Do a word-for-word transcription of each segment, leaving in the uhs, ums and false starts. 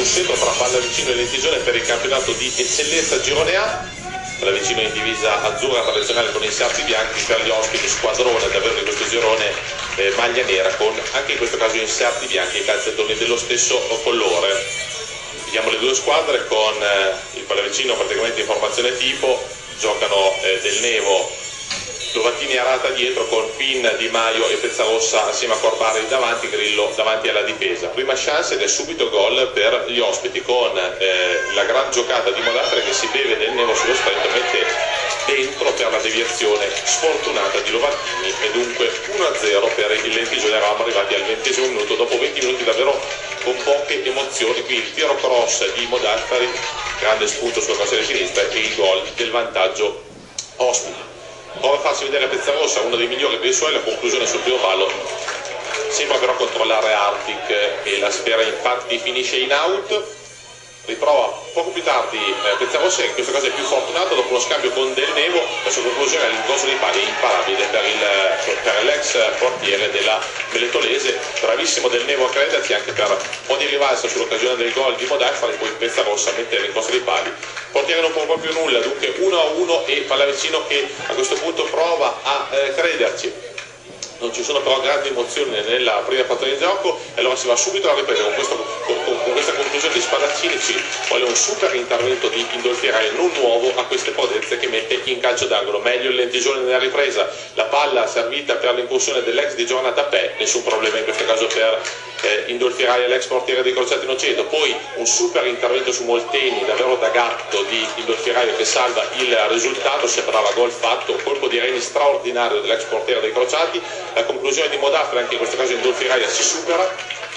scontro tra Pallavicino e Lentigione per il campionato di eccellenza Girone A. Pallavicino in divisa azzurra tradizionale con i sarti bianchi, per gli ospiti squadrone davvero di questo girone eh, maglia nera con anche in questo caso inserti bianchi e calzettoni dello stesso colore. Vediamo le due squadre con eh, il Pallavicino praticamente in formazione tipo, giocano eh, Del Nevo, Lovattini e Arata dietro con Pin, Di Maio e Pezzarossa assieme a Corbari davanti, Grillo davanti alla difesa. Prima chance ed è subito gol per gli ospiti con eh, la gran giocata di Modafre che si beve Del Nevo sullo stretto, mette dentro per la deviazione sfortunata di Lovattini e dunque uno a zero per il Lentigione. Eravamo arrivati al ventesimo minuto, dopo venti minuti davvero con poche emozioni. Qui il tiro cross di Modafre, grande spunto sulla corsia di sinistra e il gol del vantaggio ospiti. Prova a farsi vedere Pezzarossa, uno dei migliori dei suoi, la conclusione sul primo ballo sembra però controllare Artic e la sfera infatti finisce in out. Riprova poco più tardi eh, Pezzarossa, che in questo caso è più fortunato dopo uno scambio con Del Nevo, la sua conclusione all'ingrosso dei pali è imparabile per, il, per l'ex portiere della Beletolese. Bravissimo Del Nevo a crederci anche per ogni rivalsa sull'occasione del gol di Modafre, poi Pezzarossa mette l'ingrosso dei pali. Portiere non può proprio nulla, dunque uno a uno e Pallavicino che a questo punto prova a eh, crederci. Non ci sono però grandi emozioni nella prima fase di gioco e allora si va subito alla ripresa con, questo, con, con questa conclusione di Spadaccini. Ci vuole un super intervento di Indolfiraio, non nuovo a queste potenze, che mette in calcio d'angolo. Meglio il Lentigione nella ripresa, la palla servita per l'incursione dell'ex di Giovanna Tappè, nessun problema in questo caso per eh, Indolfiraio, l'ex portiere dei Crociati Noceto. Poi un super intervento su Molteni, davvero da gatto di Indolfiraio che salva il risultato, sembrava gol fatto, colpo di reni straordinario dell'ex portiere dei Crociati. La conclusione di Modafre, anche in questo caso Indolfiraio si supera,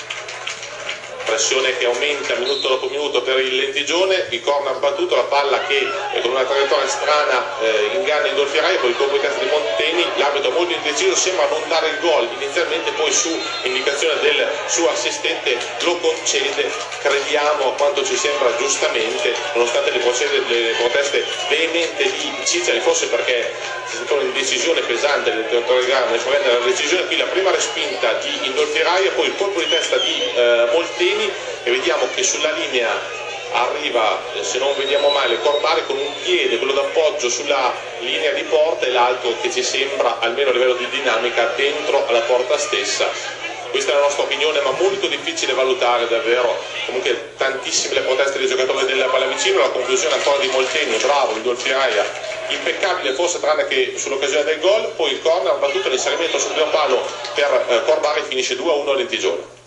pressione che aumenta minuto dopo minuto per il Lentigione, il corner battuto, la palla che eh, con una traiettoria strana eh, inganna Indolfiraio, poi il colpo di testa di Molteni, l'arbitro molto indeciso, sembra non dare il gol inizialmente, poi su indicazione del suo assistente lo concede. Crediamo a quanto ci sembra giustamente, nonostante le, procede, le proteste veemente di Cicciari, forse perché si sente un'indecisione pesante del tentatore di gara nel prendere la decisione. Qui la prima respinta di Indolfiraio, poi il colpo di testa di eh, Molteni, e vediamo che sulla linea arriva, se non vediamo male, Corbari con un piede, quello d'appoggio sulla linea di porta, e l'altro che ci sembra, almeno a livello di dinamica, dentro alla porta stessa. Questa è la nostra opinione, ma molto difficile valutare davvero. Comunque tantissime le proteste dei giocatori del Pallavicino, la conclusione ancora di Molteni, bravo Indolfiraio, impeccabile forse tranne che sull'occasione del gol, poi il corner battuto, l'inserimento sul primo palo per eh, Corbari, finisce due a uno Lentigione.